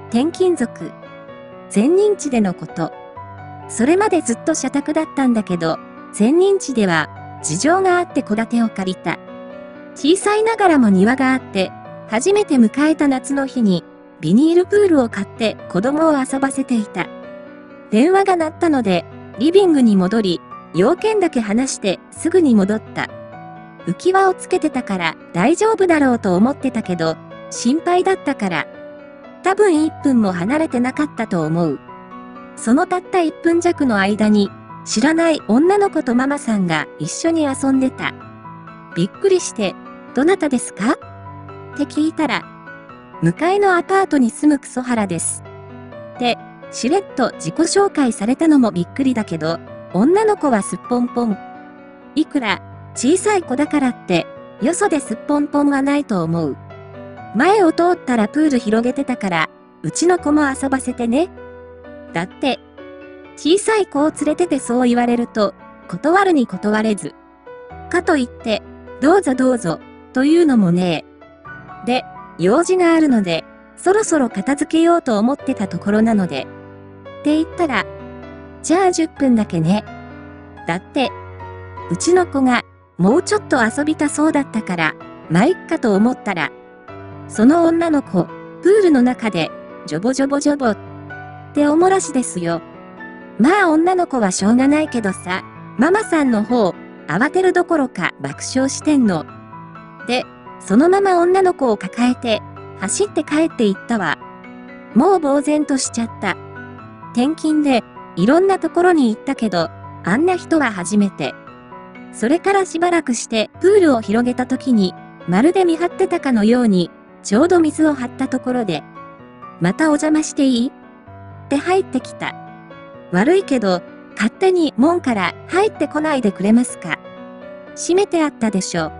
転勤族。前任地でのこと。それまでずっと社宅だったんだけど、前任地では事情があって戸建てを借りた。小さいながらも庭があって、初めて迎えた夏の日にビニールプールを買って子供を遊ばせていた。電話が鳴ったので、リビングに戻り、要件だけ話してすぐに戻った。浮き輪をつけてたから大丈夫だろうと思ってたけど、心配だったから、多分1分も離れてなかったと思う。そのたった1分弱の間に、知らない女の子とママさんが一緒に遊んでた。びっくりして、どなたですか？って聞いたら、向かいのアパートに住むクソハラです。で、しれっと自己紹介されたのもびっくりだけど、女の子はすっぽんぽん。いくら小さい子だからって、よそですっぽんぽんはないと思う。前を通ったらプール広げてたから、うちの子も遊ばせてね。だって、小さい子を連れててそう言われると、断るに断れず。かといって、どうぞどうぞ、というのもねえ。で、用事があるので、そろそろ片付けようと思ってたところなので。って言ったら、じゃあ10分だけね。だって、うちの子が、もうちょっと遊びたそうだったから、まあいっかと思ったら、その女の子、プールの中で、ジョボジョボジョボ、っておもらしですよ。まあ女の子はしょうがないけどさ、ママさんの方、慌てるどころか爆笑してんの。で、そのまま女の子を抱えて、走って帰っていったわ。もう呆然としちゃった。転勤で、いろんなところに行ったけど、あんな人は初めて。それからしばらくしてプールを広げた時に、まるで見張ってたかのように、ちょうど水を張ったところで、またお邪魔していい？って入ってきた。悪いけど、勝手に門から入ってこないでくれますか？閉めてあったでしょ。って、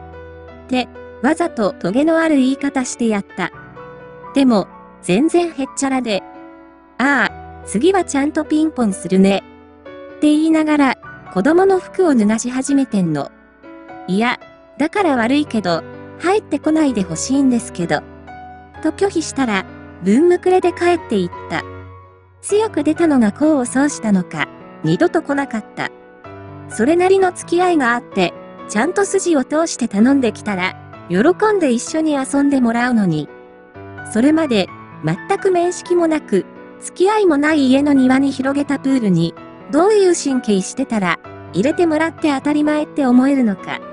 わざとトゲのある言い方してやった。でも、全然へっちゃらで、ああ、次はちゃんとピンポンするね。って言いながら、子供の服を脱がし始めてんの。いや、だから悪いけど、入ってこないでほしいんですけど。と拒否したら、ぶんむくれで帰っていった。強く出たのが功を奏したのか、二度と来なかった。それなりの付き合いがあって、ちゃんと筋を通して頼んできたら、喜んで一緒に遊んでもらうのに。それまで、全く面識もなく、付き合いもない家の庭に広げたプールに、どういう神経してたら、入れてもらって当たり前って思えるのか。